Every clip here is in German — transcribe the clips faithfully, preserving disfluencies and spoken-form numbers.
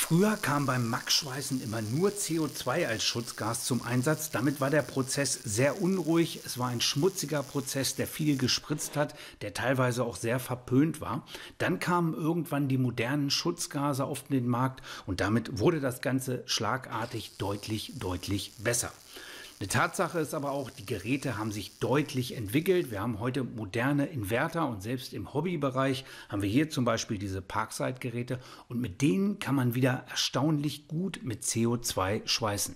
Früher kam beim Mack-Schweißen immer nur C O zwei als Schutzgas zum Einsatz. Damit war der Prozess sehr unruhig. Es war ein schmutziger Prozess, der viel gespritzt hat, der teilweise auch sehr verpönt war. Dann kamen irgendwann die modernen Schutzgase auf den Markt und damit wurde das Ganze schlagartig deutlich, deutlich besser. Eine Tatsache ist aber auch, die Geräte haben sich deutlich entwickelt. Wir haben heute moderne Inverter und selbst im Hobbybereich haben wir hier zum Beispiel diese Parkside-Geräte und mit denen kann man wieder erstaunlich gut mit C O zwei schweißen.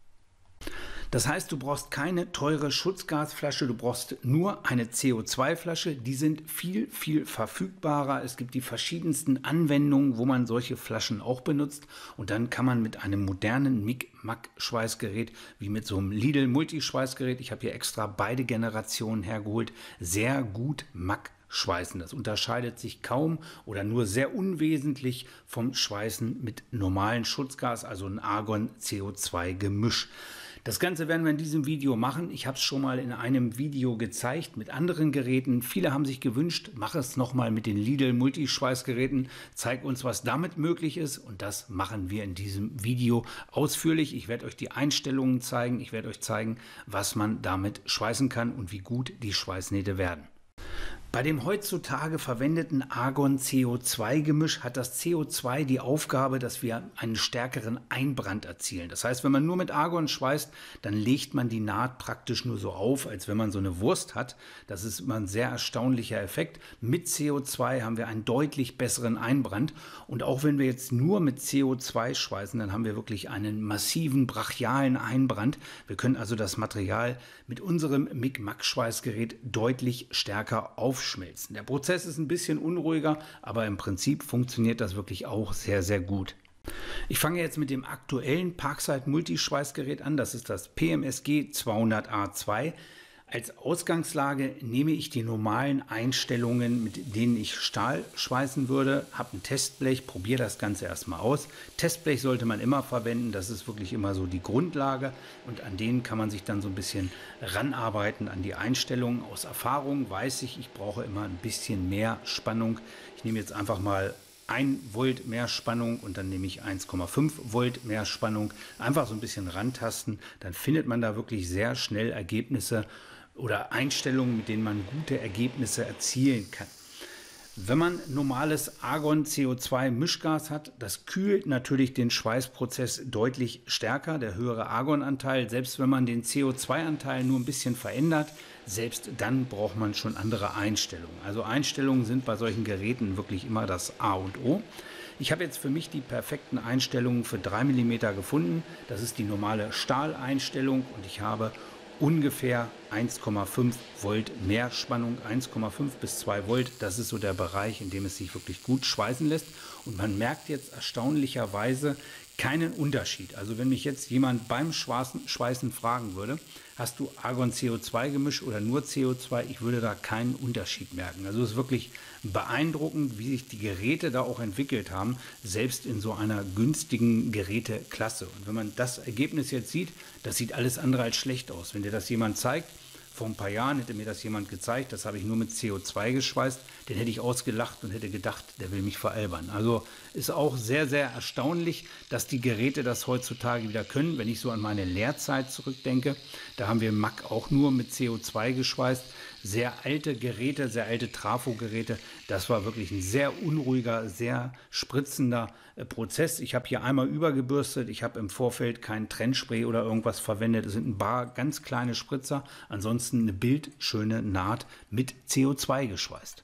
Das heißt, du brauchst keine teure Schutzgasflasche, du brauchst nur eine C O zwei Flasche. Die sind viel, viel verfügbarer. Es gibt die verschiedensten Anwendungen, wo man solche Flaschen auch benutzt. Und dann kann man mit einem modernen Mic-Mack-Schweißgerät, wie mit so einem Lidl-Multischweißgerät, ich habe hier extra beide Generationen hergeholt, sehr gut Mack schweißen. Das unterscheidet sich kaum oder nur sehr unwesentlich vom Schweißen mit normalen Schutzgas, also ein Argon-C O zwei Gemisch. Das Ganze werden wir in diesem Video machen. Ich habe es schon mal in einem Video gezeigt mit anderen Geräten. Viele haben sich gewünscht, mach es nochmal mit den Lidl Multischweißgeräten. Zeig uns, was damit möglich ist. Und das machen wir in diesem Video ausführlich. Ich werde euch die Einstellungen zeigen. Ich werde euch zeigen, was man damit schweißen kann und wie gut die Schweißnähte werden. Bei dem heutzutage verwendeten Argon-C O zwei Gemisch hat das C O zwei die Aufgabe, dass wir einen stärkeren Einbrand erzielen. Das heißt, wenn man nur mit Argon schweißt, dann legt man die Naht praktisch nur so auf, als wenn man so eine Wurst hat. Das ist immer ein sehr erstaunlicher Effekt. Mit C O zwei haben wir einen deutlich besseren Einbrand. Und auch wenn wir jetzt nur mit C O zwei schweißen, dann haben wir wirklich einen massiven, brachialen Einbrand. Wir können also das Material mit unserem Mic-Mack-Schweißgerät deutlich stärker aufschmelzen. Der Prozess ist ein bisschen unruhiger, aber im Prinzip funktioniert das wirklich auch sehr, sehr gut. Ich fange jetzt mit dem aktuellen Parkside Multischweißgerät an. Das ist das P M S G zweihundert A zwei. Als Ausgangslage nehme ich die normalen Einstellungen, mit denen ich Stahl schweißen würde, habe ein Testblech, probiere das Ganze erstmal aus. Testblech sollte man immer verwenden, das ist wirklich immer so die Grundlage und an denen kann man sich dann so ein bisschen ranarbeiten an die Einstellungen. Aus Erfahrung weiß ich, ich brauche immer ein bisschen mehr Spannung. Ich nehme jetzt einfach mal ein Volt mehr Spannung und dann nehme ich eins Komma fünf Volt mehr Spannung. Einfach so ein bisschen rantasten, dann findet man da wirklich sehr schnell Ergebnisse oder Einstellungen, mit denen man gute Ergebnisse erzielen kann. Wenn man normales Argon-C O zwei Mischgas hat, das kühlt natürlich den Schweißprozess deutlich stärker, der höhere Argonanteil. Selbst wenn man den C O zwei Anteil nur ein bisschen verändert, selbst dann braucht man schon andere Einstellungen. Also Einstellungen sind bei solchen Geräten wirklich immer das A und O. Ich habe jetzt für mich die perfekten Einstellungen für drei Millimeter gefunden. Das ist die normale Stahleinstellung und ich habe ungefähr eins Komma fünf Volt mehr Spannung, eins Komma fünf bis zwei Volt. Das ist so der Bereich, in dem es sich wirklich gut schweißen lässt. Und man merkt jetzt erstaunlicherweise keinen Unterschied. Also wenn mich jetzt jemand beim Schweißen, Schweißen fragen würde, hast du Argon-C O zwei Gemisch oder nur C O zwei, ich würde da keinen Unterschied merken. Also es ist wirklich beeindruckend, wie sich die Geräte da auch entwickelt haben, selbst in so einer günstigen Geräteklasse. Und wenn man das Ergebnis jetzt sieht, das sieht alles andere als schlecht aus. Wenn dir das jemand zeigt, vor ein paar Jahren hätte mir das jemand gezeigt, das habe ich nur mit C O zwei geschweißt, den hätte ich ausgelacht und hätte gedacht, der will mich veralbern. Also ist auch sehr, sehr erstaunlich, dass die Geräte das heutzutage wieder können. Wenn ich so an meine Lehrzeit zurückdenke, da haben wir Mack auch nur mit C O zwei geschweißt. Sehr alte Geräte, sehr alte Trafo-Geräte. Das war wirklich ein sehr unruhiger, sehr spritzender äh, Prozess. Ich habe hier einmal übergebürstet. Ich habe im Vorfeld kein Trennspray oder irgendwas verwendet. Es sind ein paar ganz kleine Spritzer. Ansonsten eine bildschöne Naht mit C O zwei geschweißt.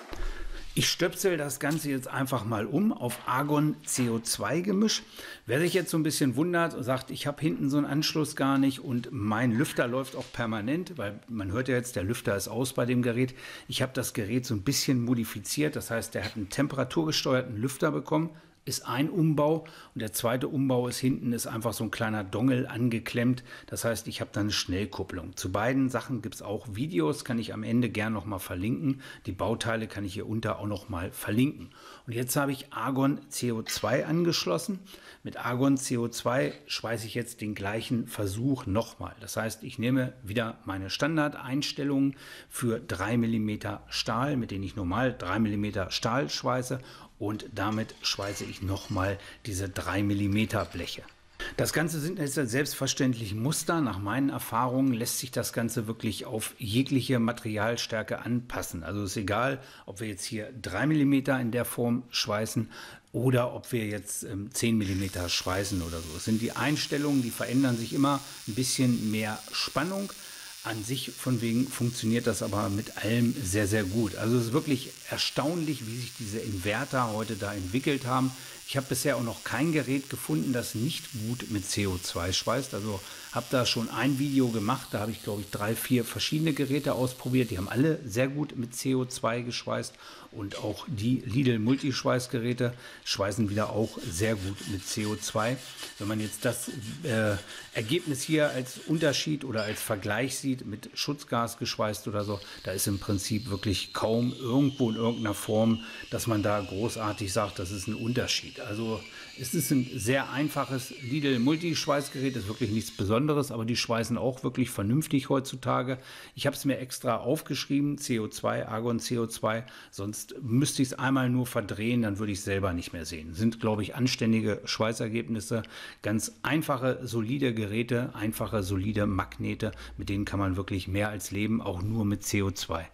Ich stöpsel das Ganze jetzt einfach mal um auf Argon-C O zwei Gemisch. Wer sich jetzt so ein bisschen wundert und sagt, ich habe hinten so einen Anschluss gar nicht und mein Lüfter läuft auch permanent, weil man hört ja jetzt, der Lüfter ist aus bei dem Gerät. Ich habe das Gerät so ein bisschen modifiziert, das heißt, der hat einen temperaturgesteuerten Lüfter bekommen. Ist ein Umbau und der zweite Umbau ist hinten ist einfach so ein kleiner Dongle angeklemmt. Das heißt, ich habe dann eine Schnellkupplung. Zu beiden Sachen gibt es auch Videos, kann ich am Ende gern noch mal verlinken. Die Bauteile kann ich hier unter auch noch mal verlinken. Und jetzt habe ich Argon-C O zwei angeschlossen. Mit Argon-C O zwei schweiße ich jetzt den gleichen Versuch nochmal. Das heißt, ich nehme wieder meine Standardeinstellungen für drei Millimeter Stahl, mit denen ich normal drei Millimeter Stahl schweiße und damit schweiße ich nochmal diese drei Millimeter Bleche. Das Ganze sind jetzt selbstverständlich Muster. Nach meinen Erfahrungen lässt sich das Ganze wirklich auf jegliche Materialstärke anpassen. Also ist egal, ob wir jetzt hier drei Millimeter in der Form schweißen oder ob wir jetzt ähm, zehn Millimeter schweißen oder so. Es sind die Einstellungen, die verändern sich immer, ein bisschen mehr Spannung. An sich von wegen funktioniert das aber mit allem sehr, sehr gut. Also es ist wirklich erstaunlich, wie sich diese Inverter heute da entwickelt haben. Ich habe bisher auch noch kein Gerät gefunden, das nicht gut mit C O zwei schweißt. Also habe da schon ein Video gemacht, da habe ich glaube ich drei, vier verschiedene Geräte ausprobiert. Die haben alle sehr gut mit C O zwei geschweißt und auch die Lidl Multischweißgeräte schweißen wieder auch sehr gut mit C O zwei. Wenn man jetzt das äh, Ergebnis hier als Unterschied oder als Vergleich sieht mit Schutzgas geschweißt oder so, da ist im Prinzip wirklich kaum irgendwo in irgendeiner Form, dass man da großartig sagt, das ist ein Unterschied. Also es ist ein sehr einfaches Lidl Multischweißgerät, ist wirklich nichts Besonderes, aber die schweißen auch wirklich vernünftig heutzutage. Ich habe es mir extra aufgeschrieben, C O zwei, Argon C O zwei, sonst müsste ich es einmal nur verdrehen, dann würde ich es selber nicht mehr sehen. Sind, glaube ich, anständige Schweißergebnisse, ganz einfache, solide Geräte, einfache, solide Magnete, mit denen kann man wirklich mehr als leben, auch nur mit C O zwei.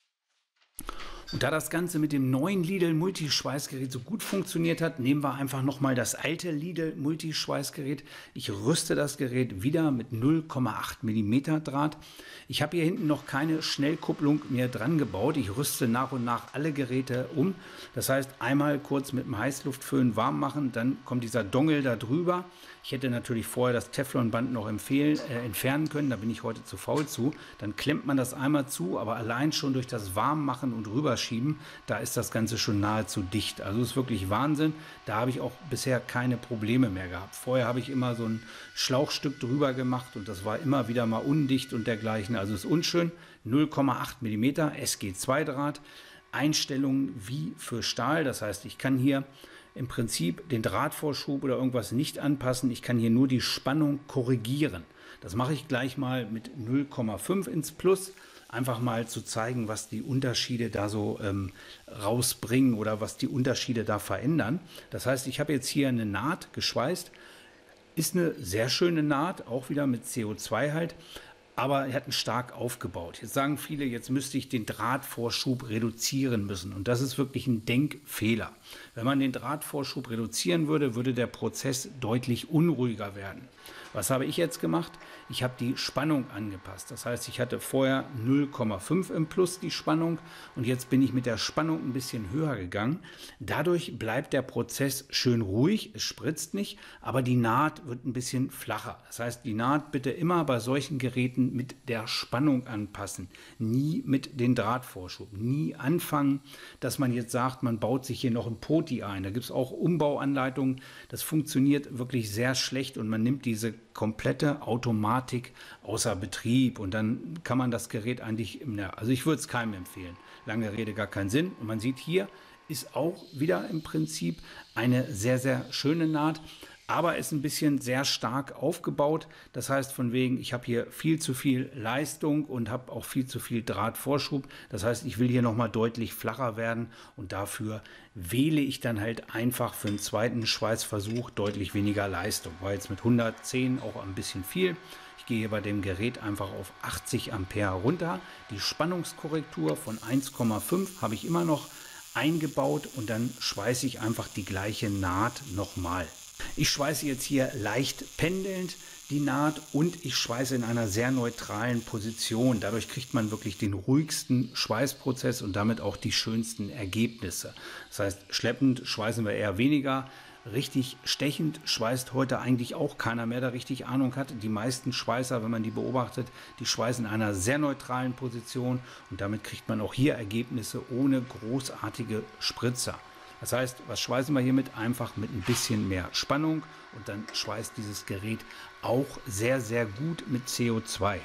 Und da das Ganze mit dem neuen Lidl Multischweißgerät so gut funktioniert hat, nehmen wir einfach nochmal das alte Lidl Multischweißgerät. Ich rüste das Gerät wieder mit null Komma acht Millimeter Draht. Ich habe hier hinten noch keine Schnellkupplung mehr dran gebaut. Ich rüste nach und nach alle Geräte um. Das heißt, einmal kurz mit dem Heißluftföhn warm machen, dann kommt dieser Dongle da drüber. Ich hätte natürlich vorher das Teflonband noch empfehlen, äh, entfernen können, da bin ich heute zu faul zu. Dann klemmt man das einmal zu, aber allein schon durch das Warmmachen und Rüberschieben, da ist das Ganze schon nahezu dicht. Also ist wirklich Wahnsinn. Da habe ich auch bisher keine Probleme mehr gehabt. Vorher habe ich immer so ein Schlauchstück drüber gemacht und das war immer wieder mal undicht und dergleichen. Also ist unschön. null Komma acht Millimeter S G zwei Draht. Einstellungen wie für Stahl, das heißt, ich kann hier im Prinzip den Drahtvorschub oder irgendwas nicht anpassen. Ich kann hier nur die Spannung korrigieren. Das mache ich gleich mal mit null Komma fünf ins Plus. Einfach mal zu zeigen, was die Unterschiede da so ähm, rausbringen oder was die Unterschiede da verändern. Das heißt, ich habe jetzt hier eine Naht geschweißt. Ist eine sehr schöne Naht, auch wieder mit C O zwei halt. Aber er hat ihn stark aufgebaut. Jetzt sagen viele, jetzt müsste ich den Drahtvorschub reduzieren müssen. Und das ist wirklich ein Denkfehler. Wenn man den Drahtvorschub reduzieren würde, würde der Prozess deutlich unruhiger werden. Was habe ich jetzt gemacht? Ich habe die Spannung angepasst. Das heißt, ich hatte vorher null Komma fünf im Plus die Spannung und jetzt bin ich mit der Spannung ein bisschen höher gegangen. Dadurch bleibt der Prozess schön ruhig, es spritzt nicht, aber die Naht wird ein bisschen flacher. Das heißt, die Naht bitte immer bei solchen Geräten mit der Spannung anpassen, nie mit dem Drahtvorschub. Nie anfangen, dass man jetzt sagt, man baut sich hier noch ein Poti ein. Da gibt es auch Umbauanleitungen. Das funktioniert wirklich sehr schlecht und man nimmt diese komplette Automatik außer Betrieb und dann kann man das Gerät eigentlich, im, also ich würde es keinem empfehlen. Lange Rede, gar keinen Sinn. Und man sieht, hier ist auch wieder im Prinzip eine sehr, sehr schöne Naht, aber ist ein bisschen sehr stark aufgebaut. Das heißt von wegen, ich habe hier viel zu viel Leistung und habe auch viel zu viel Drahtvorschub. Das heißt, ich will hier nochmal deutlich flacher werden und dafür wähle ich dann halt einfach für einen zweiten Schweißversuch deutlich weniger Leistung. War jetzt mit hundertzehn auch ein bisschen viel. Ich gehe hier bei dem Gerät einfach auf achtzig Ampere runter. Die Spannungskorrektur von eins Komma fünf habe ich immer noch eingebaut und dann schweiße ich einfach die gleiche Naht nochmal. Ich schweiße jetzt hier leicht pendelnd die Naht und ich schweiße in einer sehr neutralen Position. Dadurch kriegt man wirklich den ruhigsten Schweißprozess und damit auch die schönsten Ergebnisse. Das heißt, schleppend schweißen wir eher weniger. Richtig stechend schweißt heute eigentlich auch keiner mehr, der richtig Ahnung hat. Die meisten Schweißer, wenn man die beobachtet, die schweißen in einer sehr neutralen Position und damit kriegt man auch hier Ergebnisse ohne großartige Spritzer. Das heißt, was schweißen wir hiermit? Einfach mit ein bisschen mehr Spannung und dann schweißt dieses Gerät auch sehr, sehr gut mit C O zwei.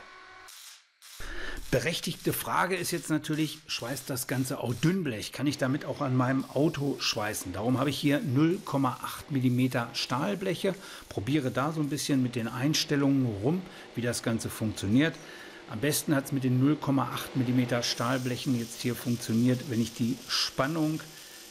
Berechtigte Frage ist jetzt natürlich, schweißt das Ganze auch Dünnblech? Kann ich damit auch an meinem Auto schweißen? Darum habe ich hier null Komma acht Millimeter Stahlbleche. Probiere da so ein bisschen mit den Einstellungen rum, wie das Ganze funktioniert. Am besten hat es mit den null Komma acht Millimeter Stahlblechen jetzt hier funktioniert, wenn ich die Spannung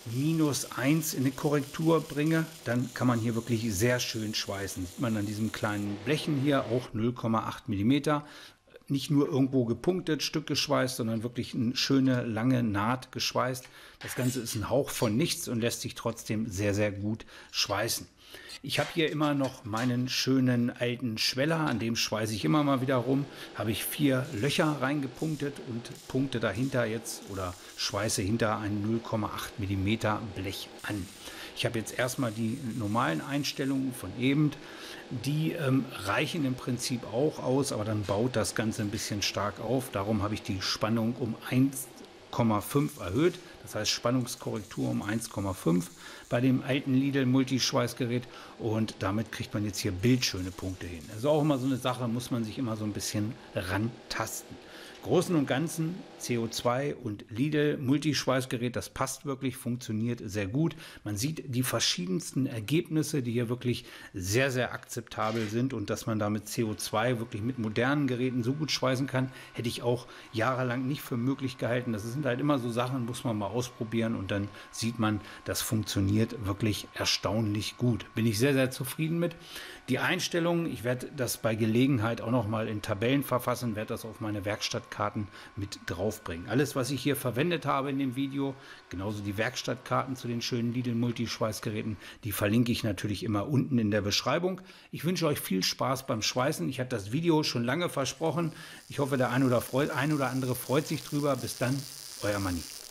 minus eins in die Korrektur bringe, dann kann man hier wirklich sehr schön schweißen. Sieht man an diesem kleinen Blechen hier auch null Komma acht Millimeter. Nicht nur irgendwo gepunktet, Stück geschweißt, sondern wirklich eine schöne, lange Naht geschweißt. Das Ganze ist ein Hauch von nichts und lässt sich trotzdem sehr, sehr gut schweißen. Ich habe hier immer noch meinen schönen alten Schweller, an dem schweiße ich immer mal wieder rum. Habe ich vier Löcher reingepunktet und punkte dahinter jetzt oder schweiße hinter ein null Komma acht Millimeter Blech an. Ich habe jetzt erstmal die normalen Einstellungen von eben. Die ähm, reichen im Prinzip auch aus, aber dann baut das Ganze ein bisschen stark auf. Darum habe ich die Spannung um eins Komma fünf erhöht. Das heißt Spannungskorrektur um eins Komma fünf bei dem alten Lidl Multischweißgerät und damit kriegt man jetzt hier bildschöne Punkte hin. Also auch immer so eine Sache, muss man sich immer so ein bisschen rantasten. Großen und Ganzen C O zwei und Lidl Multischweißgerät, das passt wirklich, funktioniert sehr gut. Man sieht die verschiedensten Ergebnisse, die hier wirklich sehr, sehr akzeptabel sind und dass man damit C O zwei wirklich mit modernen Geräten so gut schweißen kann, hätte ich auch jahrelang nicht für möglich gehalten. Das sind halt immer so Sachen, muss man mal ausprobieren und dann sieht man, das funktioniert wirklich erstaunlich gut. Bin ich sehr, sehr zufrieden mit. Die Einstellungen, ich werde das bei Gelegenheit auch noch mal in Tabellen verfassen, werde das auf meine Werkstattkarten mit draufbringen. Alles, was ich hier verwendet habe in dem Video, genauso die Werkstattkarten zu den schönen Lidl Multischweißgeräten, die verlinke ich natürlich immer unten in der Beschreibung. Ich wünsche euch viel Spaß beim Schweißen. Ich hatte das Video schon lange versprochen. Ich hoffe, der ein oder, ein oder andere freut sich drüber. Bis dann, euer Manni.